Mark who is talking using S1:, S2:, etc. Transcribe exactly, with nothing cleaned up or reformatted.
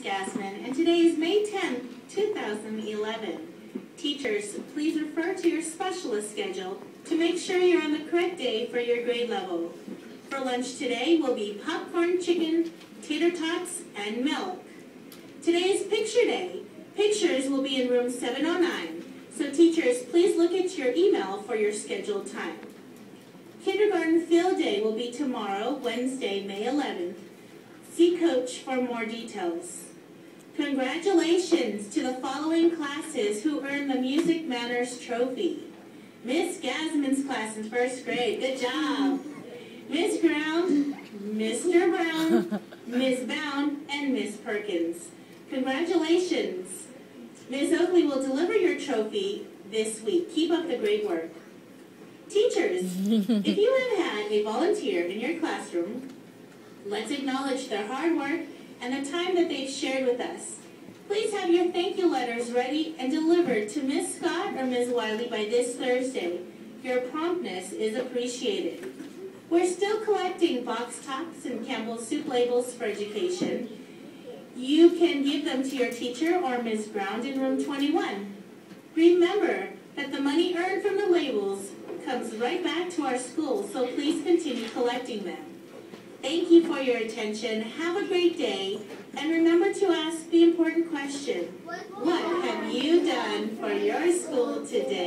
S1: Gassman, and today is May tenth, two thousand eleven. Teachers, please refer to your specialist schedule to make sure you're on the correct day for your grade level. For lunch today will be popcorn, chicken, tater tots, and milk. Today is picture day. Pictures will be in room seven oh nine, so teachers, please look at your email for your scheduled time. Kindergarten field day will be tomorrow, Wednesday, May eleventh. See Coach for more details. Congratulations to the following classes who earned the Music Manners Trophy. Miss Gasman's class in first grade, good job. Miss Brown, Mister Brown, Miss Bound, and Miss Perkins. Congratulations. Miss Oakley will deliver your trophy this week. Keep up the great work. Teachers, if you have had a volunteer in your classroom, let's acknowledge their hard work and the time that they've shared with us. Please have your thank you letters ready and delivered to Miss Scott or Miz Wiley by this Thursday. Your promptness is appreciated. We're still collecting box tops and Campbell's soup labels for education. You can give them to your teacher or Miz Brown in room twenty-one. Remember that the money earned from the labels comes right back to our school, so please continue collecting them. Thank you for your attention. Have a great day. And remember to ask the important question, what have you done for your school today?